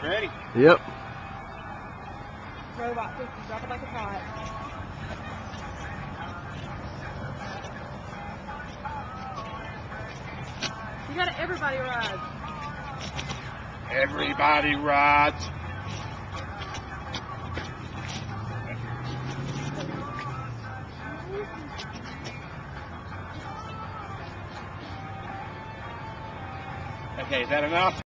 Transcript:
Ready? Yep. Robot 50, drop it like it's hot. You got to everybody rides. Everybody rides. Okay, is that enough?